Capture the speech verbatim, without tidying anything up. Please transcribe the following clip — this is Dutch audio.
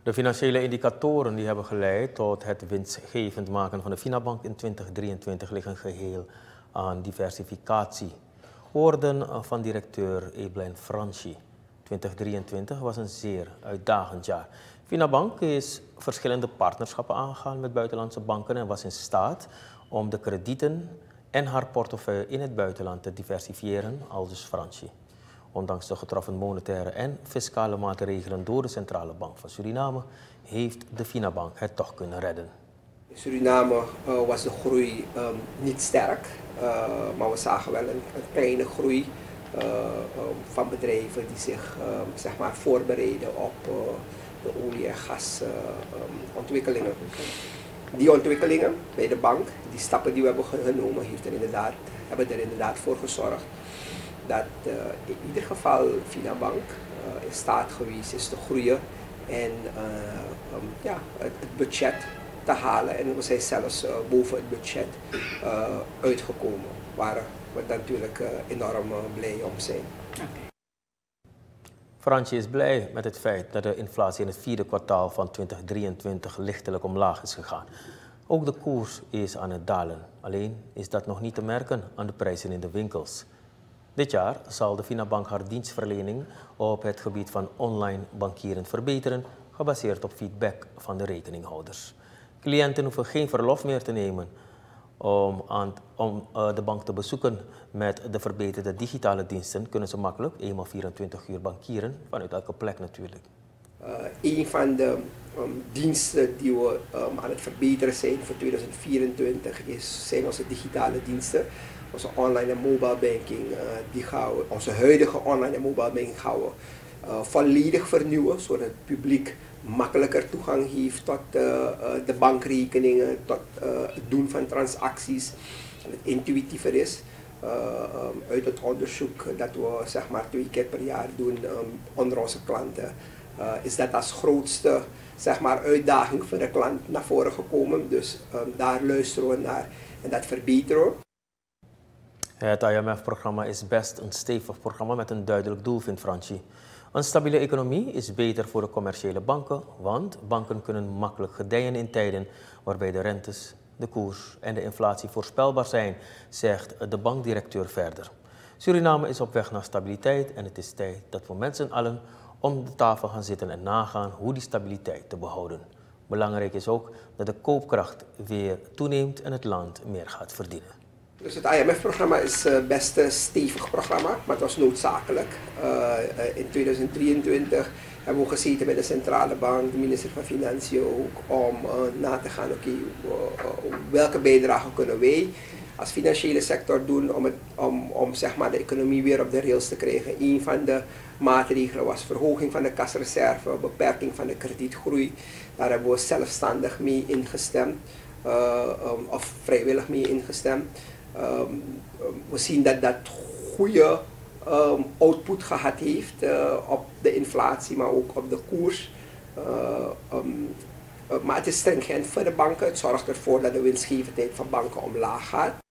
De financiële indicatoren die hebben geleid tot het winstgevend maken van de Finabank in tweeduizend drieëntwintig liggen geheel aan diversificatie. Woorden van directeur Eblijn Franchi. tweeduizend drieëntwintig was een zeer uitdagend jaar. Finabank is verschillende partnerschappen aangegaan met buitenlandse banken en was in staat om de kredieten en haar portefeuille in het buitenland te diversifiëren, aldus Franchi. Ondanks de getroffen monetaire en fiscale maatregelen door de Centrale Bank van Suriname heeft de Finabank het toch kunnen redden. In Suriname uh, was de groei um, niet sterk, uh, maar we zagen wel een, een kleine groei uh, um, van bedrijven die zich um, zeg maar voorbereiden op uh, de olie- en gasontwikkelingen. Uh, die ontwikkelingen bij de bank, die stappen die we hebben genomen, heeft er inderdaad, hebben er inderdaad voor gezorgd dat uh, in ieder geval Finabank uh, in staat geweest is te groeien en uh, um, ja, het, het budget te halen. En we zijn zelfs uh, boven het budget uh, uitgekomen, waar we natuurlijk uh, enorm uh, blij om zijn. Okay. Franchi is blij met het feit dat de inflatie in het vierde kwartaal van tweeduizend drieëntwintig lichtelijk omlaag is gegaan. Ook de koers is aan het dalen, alleen is dat nog niet te merken aan de prijzen in de winkels. Dit jaar zal de Finabank haar dienstverlening op het gebied van online bankieren verbeteren, gebaseerd op feedback van de rekeninghouders. Cliënten hoeven geen verlof meer te nemen om, aan, om uh, de bank te bezoeken. Met de verbeterde digitale diensten kunnen ze makkelijk eenmaal vierentwintig uur bankieren, vanuit elke plek natuurlijk. Uh, een van de um, diensten die we um, aan het verbeteren zijn voor tweeduizend vierentwintig is, zijn onze digitale diensten. Onze online en mobile banking, uh, die gaan we, onze huidige online en mobile banking gaan we uh, volledig vernieuwen, zodat het publiek makkelijker toegang heeft tot uh, uh, de bankrekeningen, tot uh, het doen van transacties, en het intuïtiever is. Uh, um, uit het onderzoek dat we zeg maar twee keer per jaar doen um, onder onze klanten, uh, is dat als grootste zeg maar, uitdaging voor de klant naar voren gekomen. Dus um, daar luisteren we naar en dat verbeteren we. Het I M F-programma is best een stevig programma met een duidelijk doel, vindt Franchi. Een stabiele economie is beter voor de commerciële banken, want banken kunnen makkelijk gedijen in tijden waarbij de rentes, de koers en de inflatie voorspelbaar zijn, zegt de bankdirecteur verder. Suriname is op weg naar stabiliteit en het is tijd dat we met z'n allen om de tafel gaan zitten en nagaan hoe die stabiliteit te behouden. Belangrijk is ook dat de koopkracht weer toeneemt en het land meer gaat verdienen. Dus het I M F-programma is uh, best een stevig programma, maar het was noodzakelijk. Uh, uh, in tweeduizend drieëntwintig hebben we gezeten bij de Centrale Bank, de minister van Financiën ook, om uh, na te gaan, oké, okay, uh, uh, welke bijdrage kunnen wij als financiële sector doen om, het, om, om zeg maar, de economie weer op de rails te krijgen. Een van de maatregelen was verhoging van de kasreserve, beperking van de kredietgroei. Daar hebben we zelfstandig mee ingestemd, uh, um, of vrijwillig mee ingestemd. Um, we zien dat dat goede um, output gehad heeft uh, op de inflatie, maar ook op de koers. Uh, um, uh, maar het is stringent voor de banken. Het zorgt ervoor dat de winstgevendheid van banken omlaag gaat.